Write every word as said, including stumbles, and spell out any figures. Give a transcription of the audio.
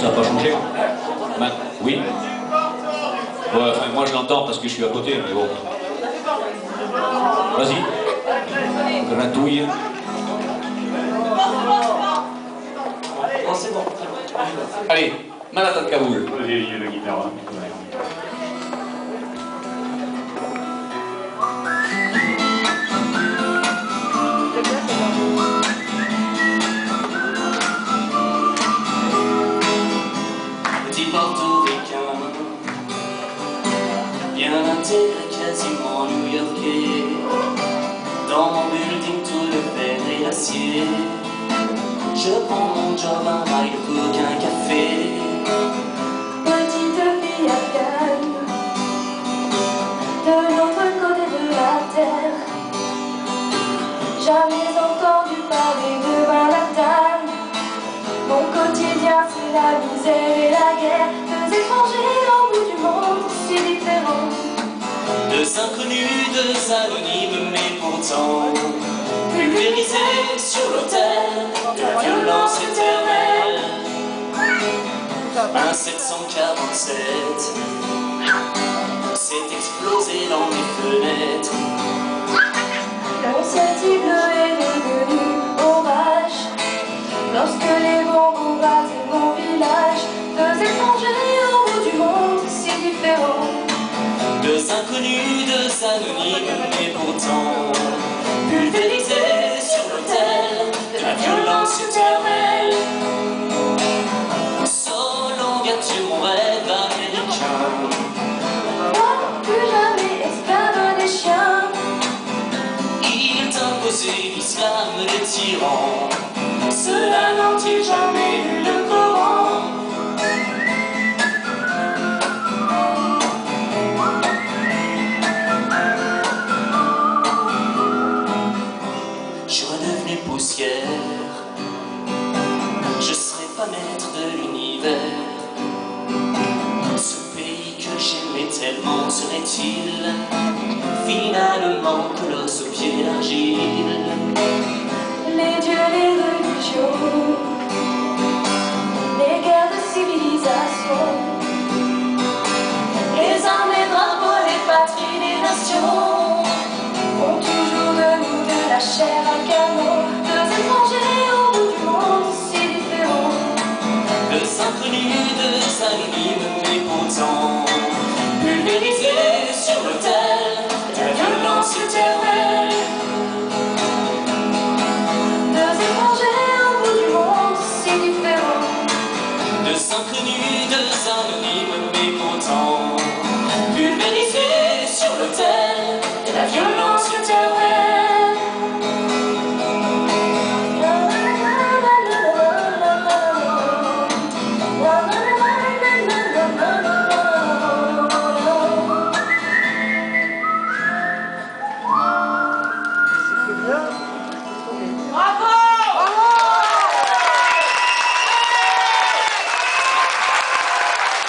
Ça n'a pas changé? Ben, oui. Ouais, enfin, moi je l'entends parce que je suis à côté, mais bon. Vas-y. Gratouille. Oh, c'est bon. Allez, Malata de Kaboul. Vas-y, la guitare. Petit portoricain, bien intégré, quasiment new-yorkais. Dans mon building tout de verre et d'acier, je prends mon job, un bail de coke, un café. Petite fille afghane, de l'autre côté de la terre, jamais entendu parler de Manhattan. Mon quotidien c'est la misère et la guerre, deux étrangers au bout du monde si différents. Deux inconnus, deux anonymes, mais pourtant pulvérisés sur l'autel de la violence éternelle. Un sept cent quarante-sept s'est explosé dans mes fenêtres. Mon ciel si bleu est devenu orage lorsque les bombes ont rasé mon village. Deux étrangers au bout du monde si différents. Deux inconnus, deux anonymes, mais pourtant pulvérisés sur l'autel de la violence éternelle. So long as-tu mon rêve américain? Moi, plus jamais esclave des chiens. Il t'imposait l'islam des tyrans. Cela n'ont-ils jamais lu le Coran? Je suis redevenu poussière. Je serai pas maître de l'univers. Ce pays que j'aimais tellement serait-il finalement colosse au pied d'argile? Les dieux, les religions, les guerres de civilisation, les armes, les drapeaux, les patries, les nations font toujours de nous de la chair à canon. Deux étrangers au bout du monde si différents. Deux inconnus, deux anonymes, mais pourtant pulvérisés sur l'autel de la violence éternelle. Deux étrangers au bout du monde si différents. Deux inconnus, deux anonymes, mais pourtant pulvérisés sur l'autel